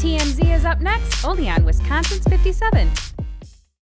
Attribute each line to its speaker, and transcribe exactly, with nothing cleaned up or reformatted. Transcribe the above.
Speaker 1: T M Z is up next, only on Wisconsin's fifty-seven.